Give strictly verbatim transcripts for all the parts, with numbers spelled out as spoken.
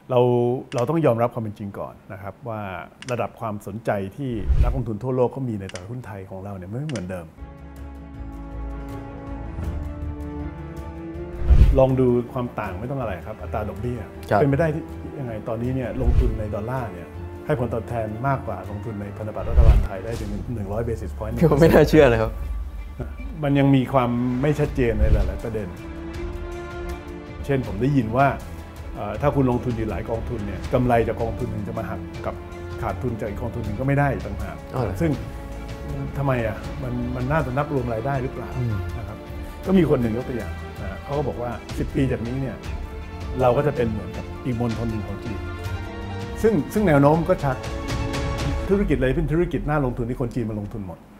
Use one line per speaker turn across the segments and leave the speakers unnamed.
เราเราต้องยอมรับความเป็นจริงก่อนนะครับว่าระดับความสนใจที่นักลงทุนทั่วโลกเขามีในตลาดหุ้นไทยของเราเนี่ยไม่เหมือนเดิมลองดูความต่างไม่ต้องอะไรครับอัตราดอกเบี้ยเป็นไปได้ที่ยังไงตอนนี้เนี่ยลงทุนในดอลลาร์เนี่ยให้ผลตอบแทนมากกว่าลงทุนในพันธบัตรรัฐบาลไทยได้ถึงหนึ่งร้อย basis point
ไม่น่าเชื่อเลยครับ
มันยังมีความไม่ชัดเจนในหลายๆประเด็นเช่นผมได้ยินว่าถ้าคุณลงทุนอยู่หลายกองทุนเนี่ยกำไรจากกองทุนหนึ่งจะมาหักกับขาดทุนจากอีกกองทุนหนึ่งก็ไม่ได้ต่างหากซึ่งทำไมอ่ะมันมันน่าจะนับรวมรายได้หรือเปล่านะครับก็มีคนหนึ่งยกตัวอย่างเขาก็บอกว่าสิบปีจากนี้เนี่ยเราก็จะเป็นเหมือนกับอีกมณฑลหนึ่งของจีนซึ่งซึ่งแนวโน้มก็ชัดธุรกิจอะไรเป็นธุรกิจน่าลงทุนที่คนจีนมาลงทุนหมด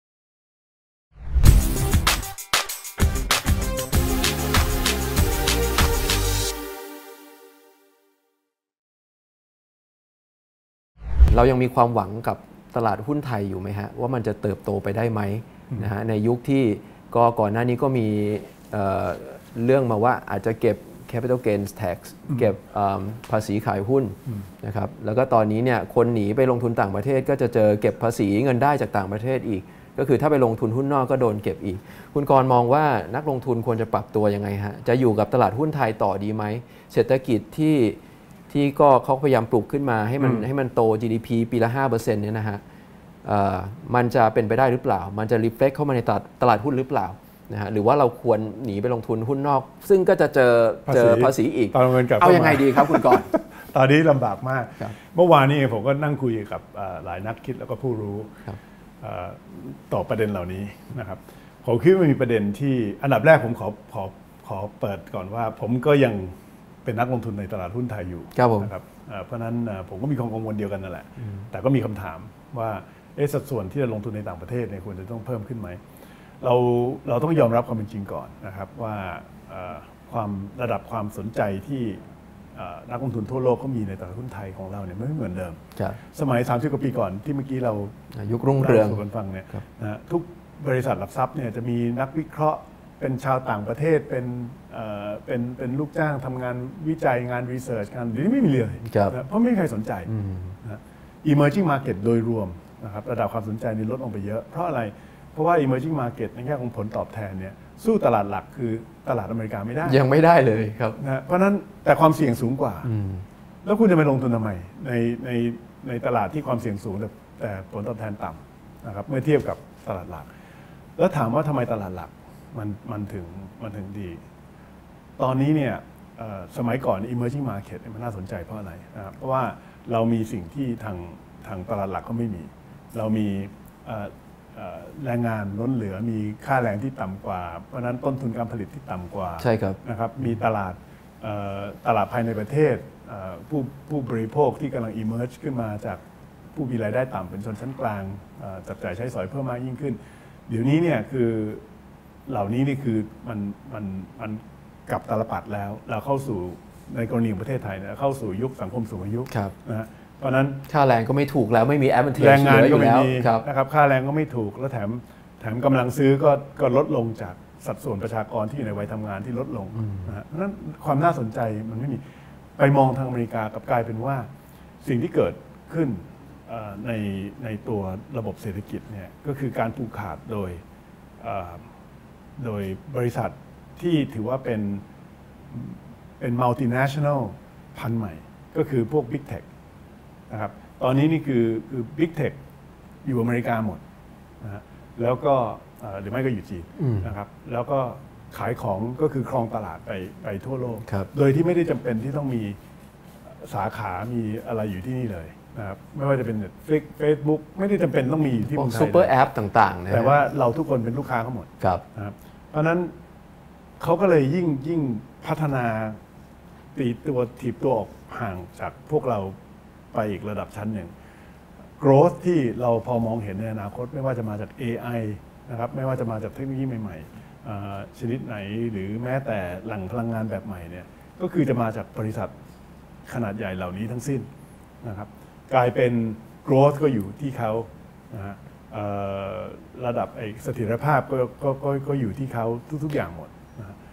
เรายังมีความหวังกับตลาดหุ้นไทยอยู่ไหมฮะว่ามันจะเติบโตไปได้ไหมนะฮะในยุคที่ก็ก่อนหน้านี้ก็มีเอ่อเรื่องมาว่าอาจจะเก็บ capital gains tax เก็บภาษีขายหุ้นนะครับแล้วก็ตอนนี้เนี่ยคนหนีไปลงทุนต่างประเทศก็จะเจอเก็บภาษีเงินได้จากต่างประเทศอีกก็คือถ้าไปลงทุนหุ้นนอกก็โดนเก็บอีกคุณกรณ์มองว่านักลงทุนควรจะปรับตัวยังไงฮะจะอยู่กับตลาดหุ้นไทยต่อดีไหมเศรษฐกิจที่ที่ก็เขาพยายามปลุกขึ้นมาให้มันให้มันโต จี ดี พี ปีละ ห้าเปอร์เซ็นต์ เนี่ยนะฮะมันจะเป็นไปได้หรือเปล่ามันจะรีเฟล็กเข้ามาในตลาดตลาดหุ้นหรือเปล่านะฮะหรือว่าเราควรหนีไปลงทุนหุ้นนอกซึ่งก็จะเจอเจอภาษีอีกเอายังไงดีครับคุณกรณ์
ตอนนี้ลำบากมากเมื่อวานนี้ผมก็นั่งคุยกับหลายนักคิดแล้วก็ผู้รู้ต่อประเด็นเหล่านี้นะครับผมคิดว่ามีประเด็นที่อันดับแรกผมขอขอขอเปิดก่อนว่าผมก็ยังเป็นนักลงทุนในตลาดหุ้นไทยอยู่นะครับเพราะนั้นผมก็มีความกังวลเดียวกันนั่นแหละแต่ก็มีคำถามว่าสัดส่วนที่จะลงทุนในต่างประเทศเนี่ยควรจะต้องเพิ่มขึ้นไหมเราเราต้องยอมรับความเป็นจริงก่อนนะครับว่าความระดับความสนใจที่นักลงทุนทั่วโลกเขามีในตลาดหุ้นไทยของเราเนี่ยไม่เหมือนเดิมสมัยสามสิบกว่าปีก่อนที่เมื่อกี้เรา
ยุครุ่งเรือง
ฟังเนี่ยนะทุกบริษัทหลักทรัพย์เนี่ยจะมีนักวิเคราะห์เป็นชาวต่างประเทศเป็นเป็นเป็นลูกจ้างทำงานวิจัยงานรีเสิร์ชงานนี้ไม่มีเลยเพราะไม่มีใครสนใจนะ emerging market โดยรวมนะครับระดับความสนใจนี่ลดลงไปเยอะเพราะอะไรเพราะว่า emerging market ในแง่ของผลตอบแทนเนี่ยสู้ตลาดหลักคือตลาดอเมริกาไม่ได้
ยังไม่ได้เลยครับ
นะเพราะนั้นแต่ความเสี่ยงสูงกว่าแล้วคุณจะไปลงทุนทำไมในในในตลาดที่ความเสี่ยงสูงแต่แต่ผลตอบแทนต่ำนะครับเมื่อเทียบกับตลาดหลักแล้วถามว่าทำไมตลาดหลักมันมันถึงมันถึงดีตอนนี้เนี่ยสมัยก่อน emerging market มันน่าสนใจเพราะอะไรนะครับเพราะว่าเรามีสิ่งที่ทางทางตลาดหลักก็ไม่มีเรามีแรงงานล้นเหลือมีค่าแรงที่ต่ำกว่าเพราะนั้นต้นทุนการผลิตที่ต่ำกว่า
ใช่ครับ
นะครับมีตลาดตลาดภายในประเทศผู้ผู้บริโภคที่กำลัง emerge ขึ้นมาจากผู้มีรายได้ต่ำเป็นชนชั้นกลางจับจ่ายใช้สอยเพิ่มมากยิ่งขึ้นเดี๋ยวนี้เนี่ยคือเหล่านี้นี่คือมันมันมันกลับตาลปัดแล้วเราเข้าสู่ในกรณีของประเทศไทยเนี่ยเข้าสู่ยุคสังคมสูงอายุนะฮะเพราะนั้น
ค่าแรงก็ไม่ถูกแล้วไม่มีแอดวานเทจ
แรงงานก็ไม่มีนะครับค่าแรงก็ไม่ถูกแล้วแถมแถมกำลังซื้อก็ก็ลดลงจากสัดส่วนประชากรที่อยู่ในวัยทำงานที่ลดลงนะฮะเพราะนั้นความน่าสนใจมันไม่มีไปมองทางอเมริกากับกลายเป็นว่าสิ่งที่เกิดขึ้นในในตัวระบบเศรษฐกิจเนี่ยก็คือการผูกขาดโดยโดยบริษัทที่ถือว่าเป็นเป็น multinational พันธุ์ใหม่ก็คือพวก Big Tech นะครับตอนนี้นี่คือคือ Big Tech อยู่อเมริกาหมดนะฮะแล้วก็หรือไม่ก็อยู่จีนนะครับแล้วก็ขายของก็คือครองตลาดไปไปทั่วโลกโดยที่ไม่ได้จำเป็นที่ต้องมีสาขามีอะไรอยู่ที่นี่เลยนะครับไม่ว่าจะเป็น Netflix Facebook ไม่ได้จำเป็นต้องมีอยู่ที่เมืองไทย
ซูเปอร์แอปต่างๆนะ
แต่ว่าเราทุกคนเป็นลูกค้าเขาหมดนะครับเพราะนั้นเขาก็เลยยิ่งยิ่งพัฒนาตีตัวถีบตัวออกห่างจากพวกเราไปอีกระดับชั้นหนึ่ง growth ที่เราพอมองเห็นในอนาคตไม่ว่าจะมาจาก เอ ไอ นะครับไม่ว่าจะมาจากเทคโนโลยีใหม่ๆชนิดไหนหรือแม้แต่แหล่งพลังงานแบบใหม่เนี่ยก็คือจะมาจากบริษัทขนาดใหญ่เหล่านี้ทั้งสิ้นนะครับกลายเป็น growth ก็อยู่ที่เขานะฮะระดับไอ้เสถียรภาพก็ก็ก็อยู่ที่เขาทุกๆอย่างหมดนะ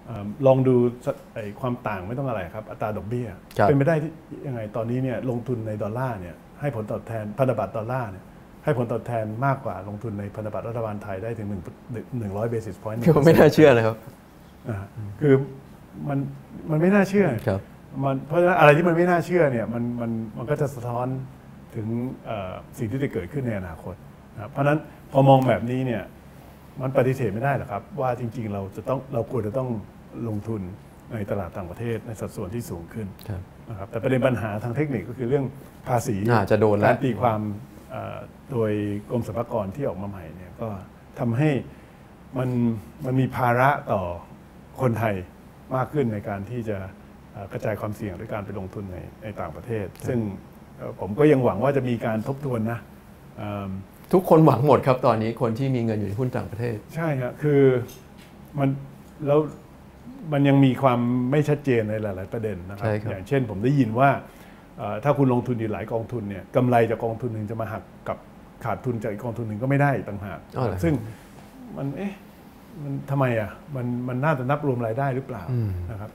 ลองดูไอ้ความต่างไม่ต้องอะไรครับอัตราดอกเบี้ยเป็นไปได้ที่ยังไงตอนนี้เนี่ยลงทุนในดอลลาร์เนี่ยให้ผลตอบแทนพันธบัตรดอลลาร์เนี่ยให้ผลตอบแทนมากกว่าลงทุนในพันธบัตรรัฐบาลไทยได้ถึงหนึ่งหนึ่งร้อยเบสิสพอยต์
คือไม่น่าเชื่อเลยครับ
คือมันมันไม่น่าเชื่อมันเพราะฉะนั้นอะไรที่มันไม่น่าเชื่อเนี่ยมันมันมันก็จะสะท้อนถึงสิ่งที่จะเกิดขึ้นในอนาคตนะเพราะฉะนั้นพอมองแบบนี้เนี่ยมันปฏิเสธไม่ได้หรอกครับว่าจริงๆเราจะต้องเราควรจะต้องลงทุนในตลาดต่างประเทศในสัดส่วนที่สูงขึ้นนะครับแต่ประเด็นปัญหาทางเทคนิคก็คือเรื่องภาษี
จะโดนแล้ว
การตีความโดยกรมสรรพากรที่ออกมาใหม่เนี่ยก็ทำให้มันมันมีภาระต่อคนไทยมากขึ้นในการที่จะกระจายความเสี่ยงด้วยการไปลงทุนในในต่างประเทศซึ่งผมก็ยังหวังว่าจะมีการทบทวนนะ
ทุกคนหวังหมดครับตอนนี้คนที่มีเงินอยู่ในหุ้นต่างประเทศ
ใช่ครับคือมันแล้วมันยังมีความไม่ชัดเจนในหลายๆประเด็นนะครับอย่างเช่นผมได้ยินว่าถ้าคุณลงทุนอยู่หลายกองทุนเนี่ยกำไรจากกองทุนหนึ่งจะมาหักกับขาดทุนจากอีกกองทุนหนึ่งก็ไม่ได้ต่างหากซึ่งมันเอ๊ะมันทำไมอ่ะมันมันน่าจะนับรวมรายได้หรือเปล่านะครับ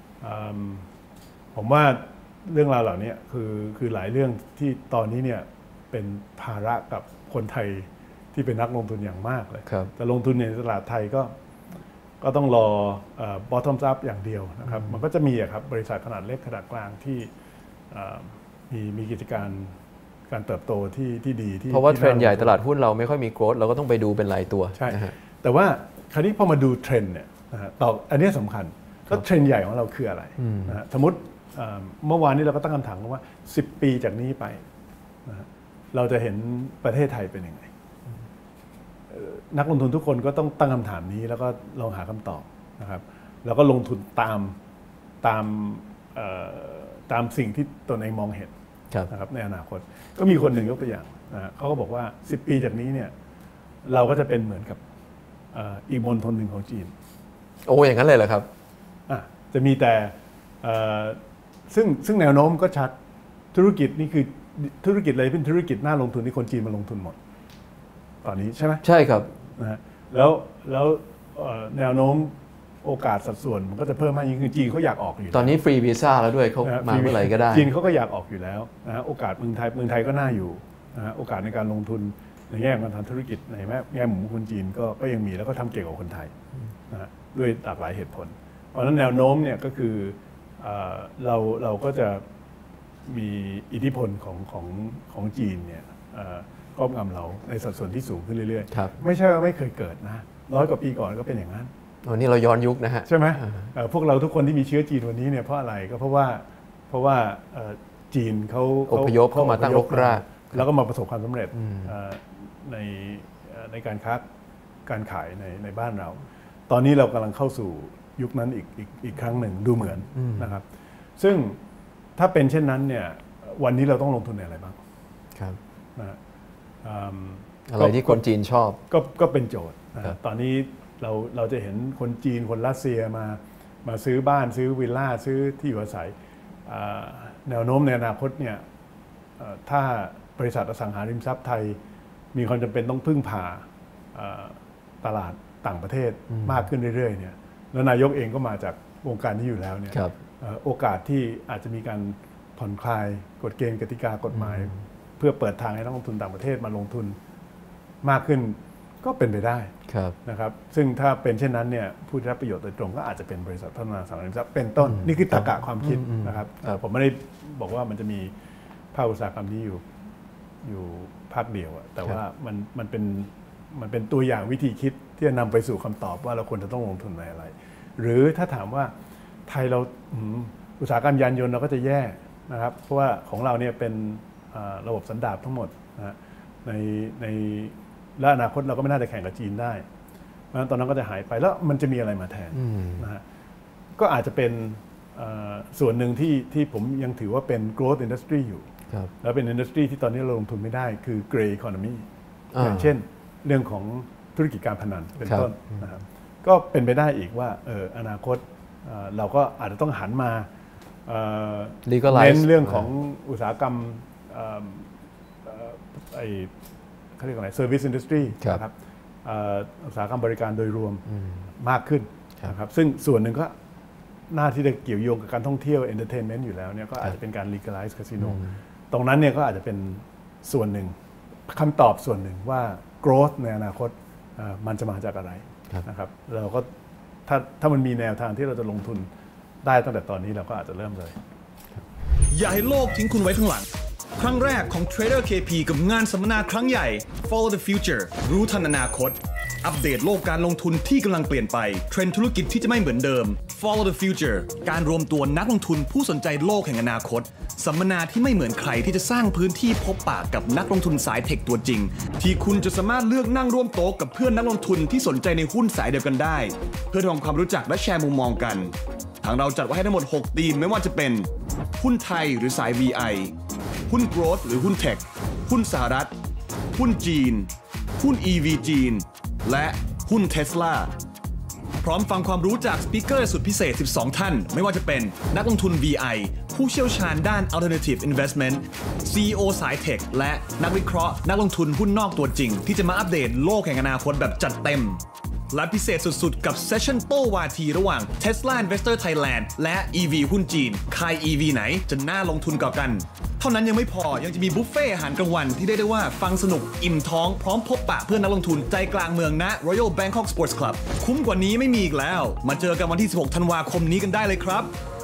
ผมว่าเรื่องราวเหล่านี้คือคือหลายเรื่องที่ตอนนี้เนี่ยเป็นภาระกับคนไทยที่เป็นนักลงทุนอย่างมากเลยแต่ลงทุนในตลาดไทยก็ก็ต้องรอบอททอมซับอย่างเดียวนะครับมันก็จะมีครับบริษัทขนาดเล็กขนาดกลางที่มีมีกิจการการเติบโตที่ที่ดีที่
เพราะว่าเทรนด์ใหญ่ตลาดหุ้นเราไม่ค่อยมีโกรธเราก็ต้องไปดูเป็นรายตัว
ใช่แต่ว่าคราวนี้พอมาดูเทรนด์เนี่ยนะฮะต่ออันนี้สำคัญแล้วเทรนด์ใหญ่ของเราคืออะไรนะฮะสมมติเมื่อวานนี้เราก็ตั้งคำถามว่าสิบปีจากนี้ไปนะฮะเราจะเห็นประเทศไทยเป็นยังไงนักลงทุนทุกคนก็ต้องตั้งคำถามนี้แล้วก็ลองหาคำตอบนะครับแล้วก็ลงทุนตามตามตามสิ่งที่ตนเองมองเห็นนะครับในอนาคตก็มีคนหนึ่งยกตัวอย่างนะเขาก็บอกว่าสิบปีจากนี้เนี่ยเราก็จะเป็นเหมือนกับอีกมณฑลหนึ่งของจีน
โอ้อย่างนั้นเลยเหรอครับ
จะมีแต่ซึ่งซึ่งแนวโน้มก็ชัดธุรกิจนี่คือธุรกิจอะไรเป็นธุรกิจน่าลงทุนที่คนจีนมาลงทุนหมดตอนนี้ใช่ไหม
ใช่ครับ
นะฮะแล้วแล้วแนวโน้มโอกาสสัดส่วนมันก็จะเพิ่มมากยิ่งขึ้นจีนเขาอยากออกอยู่
ตอนนี้ฟรีวีซ่าแล้วด้วยเขามาเมื่อไหร่ก็ได้
จีนเขาก็อยากออกอยู่แล้วนะฮะโอกาสเมืองไทยเมืองไทยก็น่าอยู่นะฮะโอกาสในการลงทุนในแง่การทำธุรกิจในแง่หมู่คนจีนก็ก็ยังมีแล้วก็ทำเก่งกว่าคนไทยนะฮะด้วยหลากหลายเหตุผลเพราะฉะนั้นแนวโน้มเนี่ยก็คือเราเราก็จะมีอิทธิพลของของของจีนเนี่ยครอบงำเราในสัดส่วนที่สูงขึ้นเรื่อยๆไม่ใช่ว่าไม่เคยเกิดนะร้อยกว่าปีก่อนก็เป็นอย่างนั้น
วันนี้เราย้อนยุคนะฮะ
ใช่ไหมพวกเราทุกคนที่มีเชื้อจีนวันนี้เนี่ยเพราะอะไรก็เพราะว่าเพราะว่าจีนเขา
อพยพเข้ามาตั้งรกราก
แล้วก็มาประสบความสำเร็จในในการค้าการขายในในบ้านเราตอนนี้เรากำลังเข้าสู่ยุคนั้นอีกอีกอีกครั้งหนึ่งดูเหมือนนะครับซึ่งถ้าเป็นเช่นนั้นเนี่ยวันนี้เราต้องลงทุนในอะไรบ้าง
ครับ
นะ
อะไรที่คนจีนชอบ
ก็ก็เป็นโจทย์ตอนนี้เราเราจะเห็นคนจีนคนรัสเซียมามาซื้อบ้านซื้อวิลล่าซื้อที่อยู่อาศัยแนวโน้มในอนาคตเนี่ยถ้าบริษัทอสังหาริมทรัพย์ไทยมีความจำเป็นต้องพึ่งพาตลาดต่างประเทศมากขึ้นเรื่อยๆเนี่ยแล้วนายกเองก็มาจากวงการนี้อยู่แล้วเนี่ยโอกาสที่อาจจะมีการผ่อนคลายกฎเกณฑ์กติกากฎหมายเพื่อเปิดทางให้นักลงทุนต่างประเทศมาลงทุนมากขึ้นก็เป็นไปได้นะครับซึ่งถ้าเป็นเช่นนั้นเนี่ยผู้ได้รับประโยชน์โดยตรงก็อาจจะเป็นบริษัทพัฒนาอสังหาริมทรัพย์เป็นต้นนี่คือตรรกะความคิดนะครับผมไม่ได้บอกว่ามันจะมีภาคอุตสาหกรรมนี้อยู่อยู่ภาคเดียวแต่ว่ามันมันเป็นมันเป็นตัวอย่างวิธีคิดที่จะนำไปสู่คำตอบว่าเราควรจะต้องลงทุนในอะไรหรือถ้าถามว่าไทยเราอุตสาหกรรมยานยนต์เราก็จะแย่นะครับเพราะว่าของเราเนี่ยเป็นระบบสันดาปทั้งหมดนะในในและอนาคตเราก็ไม่น่าจะแข่งกับจีนได้เพราะฉะนั้นตอนนั้นก็จะหายไปแล้วมันจะมีอะไรมาแทนนะฮะก็อาจจะเป็นส่วนหนึ่งที่ที่ผมยังถือว่าเป็น growth industry อยู่แล้วเป็น industry ที่ตอนนี้เราลงทุนไม่ได้คือ gray economy อย่างเช่นเรื่องของธุรกิจการพนันเป็นต้นนะครับก็เป็นไปได้อีกว่าเอออนาคตเราก็อาจจะต้องหันมาเน้นเรื่องของอุตสาหกรรมไอเขาเรียกอะไร service industry นะครับอุตสาหกรรมบริการโดยรวมมากขึ้นนะครับซึ่งส่วนหนึ่งก็หน้าที่จะเกี่ยวโยงกับการท่องเที่ยว entertainment อยู่แล้วเนี่ยก็อาจจะเป็นการ legalize casino ตรงนั้นเนี่ยก็อาจจะเป็นส่วนหนึ่งคำตอบส่วนหนึ่งว่า growth ในอนาคตมันจะมาจากอะไรนะครับเราก็ถ้าถ้ามันมีแนวทางที่เราจะลงทุนได้ตั้งแต่ตอนนี้เราก็อาจจะเริ่มเลย
อย่าให้โลกทิ้งคุณไว้ข้างหลังครั้งแรกของ Trader เค พี กับงานสัมมนาครั้งใหญ่ Follow the Future รู้ทันอนาคตอัปเดตโลกการลงทุนที่กำลังเปลี่ยนไปเทรนด์ธุรกิจที่จะไม่เหมือนเดิม Follow the Future การรวมตัวนักลงทุนผู้สนใจโลกแห่งอนาคตสัมมนาที่ไม่เหมือนใครที่จะสร้างพื้นที่พบปะกับนักลงทุนสายเทคตัวจริงที่คุณจะสามารถเลือกนั่งร่วมโต๊ะกับเพื่อนนักลงทุนที่สนใจในหุ้นสายเดียวกันได้เพื่อทำความรู้จักและแชร์มุมมองกันทางเราจัดไว้ให้ทั้งหมดหกธีมไม่ว่าจะเป็นหุ้นไทยหรือสาย วี ไอ หุ้น Growth หรือหุ้น Tech หุ้นสหรัฐหุ้นจีนหุ้น อี วี จีนและหุ้น Tesla พร้อมฟังความรู้จากสปีกเกอร์สุดพิเศษสิบสองท่านไม่ว่าจะเป็นนักลงทุน วี ไอ ผู้เชี่ยวชาญด้าน Alternative Investment ซี อี โอ สาย Tech และนักวิเคราะห์นักลงทุนหุ้นนอกตัวจริงที่จะมาอัปเดตโลกแห่งอนาคตแบบจัดเต็มและพิเศษสุดๆกับเซสชั่นโต้วาทีระหว่าง Tesla Investor Thailand และ อี วี หุ้นจีนใคร อี วี ไหนจะน่าลงทุนกว่ากันเท่านั้นยังไม่พอยังจะมีบุฟเฟ่อาหารกลางวันที่ได้ได้ว่าฟังสนุกอิ่มท้องพร้อมพบปะเพื่อนนักลงทุนใจกลางเมืองณ Royal Bangkok Sports Club คุ้มกว่านี้ไม่มีอีกแล้วมาเจอกันวันที่สิบหกธันวาคมนี้กันได้เลยครับ